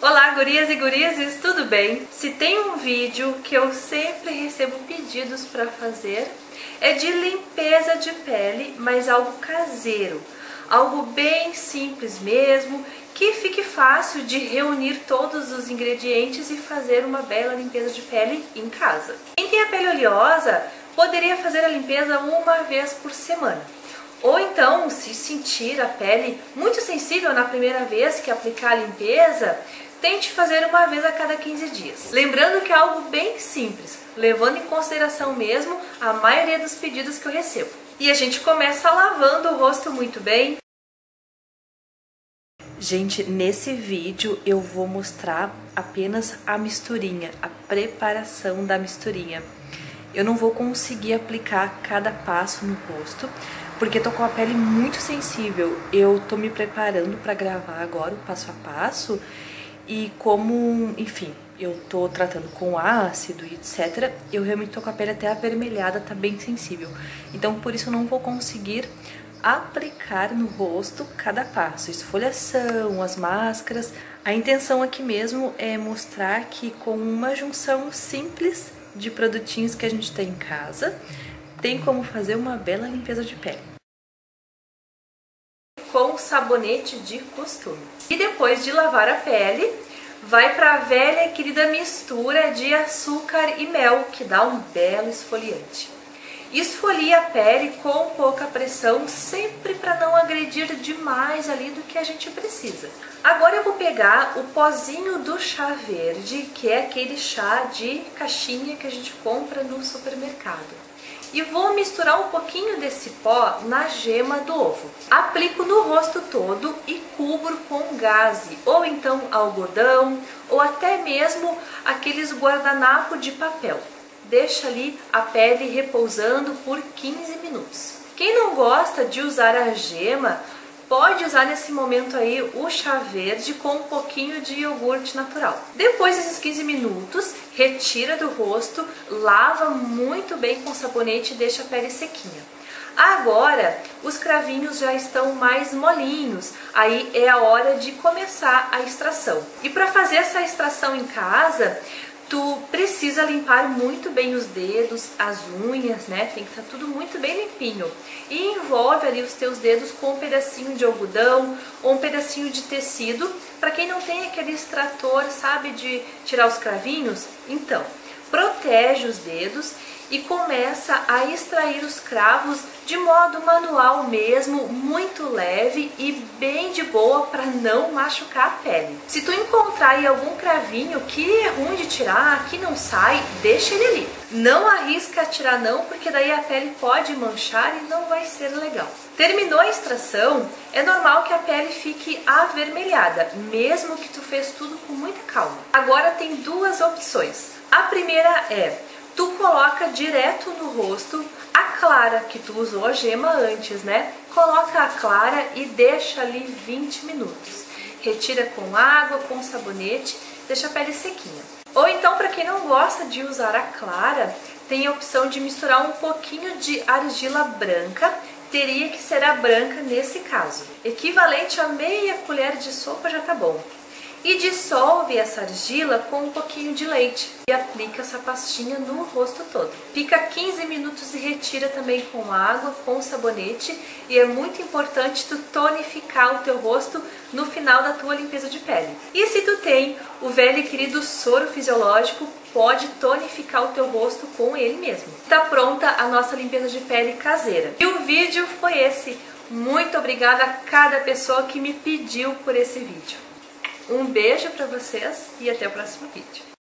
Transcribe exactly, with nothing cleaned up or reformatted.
Olá, gurias e gurizes, tudo bem? Se tem um vídeo que eu sempre recebo pedidos para fazer, é de limpeza de pele, mas algo caseiro, algo bem simples mesmo, que fique fácil de reunir todos os ingredientes e fazer uma bela limpeza de pele em casa. Quem tem a pele oleosa poderia fazer a limpeza uma vez por semana. Ou então, se sentir a pele muito sensível na primeira vez que aplicar a limpeza, tente fazer uma vez a cada quinze dias. Lembrando que é algo bem simples, levando em consideração mesmo a maioria dos pedidos que eu recebo. E a gente começa lavando o rosto muito bem. Gente, nesse vídeo eu vou mostrar apenas a misturinha, a preparação da misturinha. Eu não vou conseguir aplicar cada passo no rosto, porque tô com a pele muito sensível. Eu tô me preparando para gravar agora o passo a passo e como, enfim, eu tô tratando com ácido e etcétera, eu realmente tô com a pele até avermelhada, tá bem sensível. Então por isso eu não vou conseguir aplicar no rosto cada passo, esfoliação, as máscaras. A intenção aqui mesmo é mostrar que com uma junção simples de produtinhos que a gente tem em casa, tem como fazer uma bela limpeza de pele. Com sabonete de costume. E depois de lavar a pele, vai para a velha e querida mistura de açúcar e mel, que dá um belo esfoliante. Esfolia a pele com pouca pressão, sempre para não agredir demais ali do que a gente precisa. Agora eu vou pegar o pozinho do chá verde, que é aquele chá de caixinha que a gente compra no supermercado. E vou misturar um pouquinho desse pó na gema do ovo. Aplico no rosto todo e cubro com gaze, ou então algodão, ou até mesmo aqueles guardanapo de papel. Deixa ali a pele repousando por quinze minutos. Quem não gosta de usar a gema, pode usar nesse momento aí o chá verde com um pouquinho de iogurte natural. Depois desses quinze minutos, retira do rosto, lava muito bem com sabonete e deixa a pele sequinha. Agora, os cravinhos já estão mais molinhos, aí é a hora de começar a extração. E para fazer essa extração em casa, tu precisa limpar muito bem os dedos, as unhas, né? Tem que estar tudo muito bem limpinho. E envolve ali os teus dedos com um pedacinho de algodão ou um pedacinho de tecido. Para quem não tem aquele extrator, sabe, de tirar os cravinhos, então, protege os dedos e começa a extrair os cravos de modo manual mesmo, muito leve e bem de boa para não machucar a pele. Se tu encontrar aí algum cravinho que é ruim de tirar, que não sai, deixa ele ali. Não arrisca tirar não, porque daí a pele pode manchar e não vai ser legal. Terminou a extração, é normal que a pele fique avermelhada, mesmo que tu fez tudo com muita calma. Agora tem duas opções. A primeira é: tu coloca direto no rosto a clara, que tu usou a gema antes, né? Coloca a clara e deixa ali vinte minutos. Retira com água, com sabonete, deixa a pele sequinha. Ou então, para quem não gosta de usar a clara, tem a opção de misturar um pouquinho de argila branca. Teria que ser a branca nesse caso. Equivalente a meia colher de sopa já tá bom. E dissolve essa argila com um pouquinho de leite e aplica essa pastinha no rosto todo. Fica quinze minutos e retira também com água, com sabonete, e é muito importante tu tonificar o teu rosto no final da tua limpeza de pele. E se tu tem o velho e querido soro fisiológico, pode tonificar o teu rosto com ele mesmo. Tá pronta a nossa limpeza de pele caseira. E o vídeo foi esse. Muito obrigada a cada pessoa que me pediu por esse vídeo. Um beijo para vocês e até o próximo vídeo.